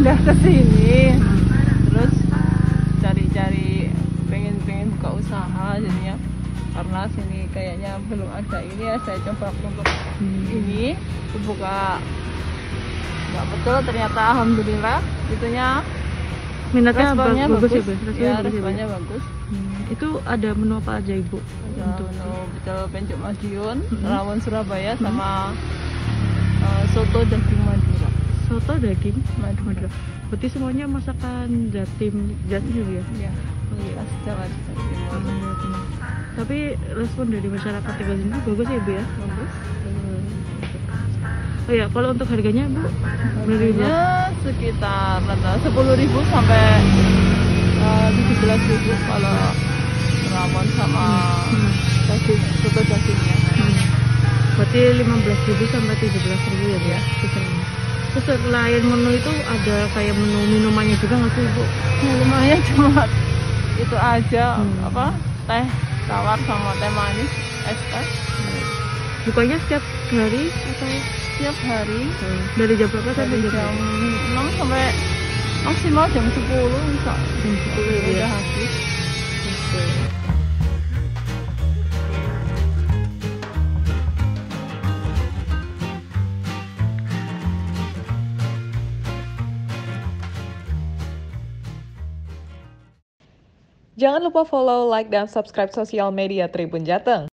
pindah ke sini. Terus cari-cari pengen buka usaha jadinya, karena sini kayaknya belum ada ini ya, saya coba untuk ini buka. Nggak betul, ternyata alhamdulillah itunya Minatnya responnya bagus ya, bagus. Bu? Ya, bagus ya, Bu? responnya bagus. Itu ada menu apa aja, Ibu? Ada menu pecel pencuk Madiun, Hmm. rawon Surabaya, sama soto daging Madura. Soto daging Madura. berarti semuanya masakan Jatim ya, Bu ya? Ya, khas Jawa Timur. Tapi respon dari masyarakat tinggal sini bagus ya, Bu ya? Bagus. Oh ya, kalau untuk harganya, Bu? Harganya sekitar 10.000 sampai 17.000 kalau rawon sama daging, soto dagingnya. Berarti 15.000 sampai 17.000 ya, Bu ya? Terus selain menu itu ada kayak menu minumannya juga nggak sih, Bu? Ya, lumayan, cuma itu aja, apa, teh tawar sama teh manis, es teh. Bukanya setiap hari atau Setiap hari dari jam berapa sampai dari jam jam 6 sampai maksimal jam 10 bisa. Jam 10 ya? Udah habis. Jangan lupa follow, like, dan subscribe sosial media Tribun Jateng.